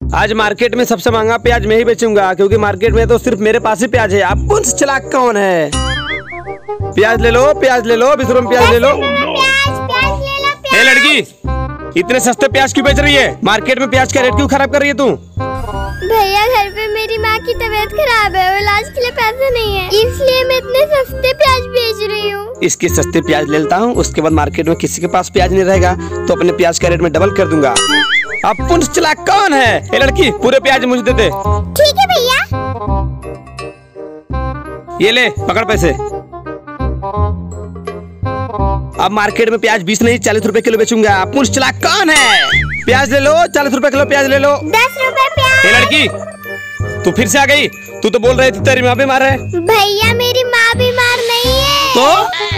आज मार्केट में सबसे महंगा प्याज मैं ही बेचूंगा, क्योंकि मार्केट में तो सिर्फ मेरे पास ही प्याज है। आप कौन सा चालाक कौन है? प्याज ले लो, प्याज ले लो, 20 रुपए में प्याज ले लो। ए लड़की, इतने सस्ते प्याज क्यों बेच रही है? मार्केट में प्याज का रेट क्यों खराब कर रही है तू? भैया घर पे मेरी माँ की तबीयत खराब है और इलाज के लिए पैसे नहीं है, इसलिए मैं इतने सस्ते प्याज बेच रही हूँ। इसके सस्ते प्याज ले लेता हूँ, उसके बाद मार्केट में किसी के पास प्याज नहीं रहेगा तो अपने प्याज का रेट में डबल कर दूंगा। अब पुंछ चालाक कौन है? ए लड़की, पूरे प्याज मुझे दे दे। ठीक है भैया। ये ले, पकड़ पैसे। अब मार्केट में प्याज 20 नहीं 40 रुपए किलो बेचूंगा। पुंछ चालाक कौन है? प्याज ले लो, 40 रुपए किलो प्याज ले लो। 10 रुपए प्याज। ए लड़की, तू फिर से आ गई? तू तो बोल रही थी तेरी माँ बीमार है। भैया मेरी माँ बीमार नहीं है। तो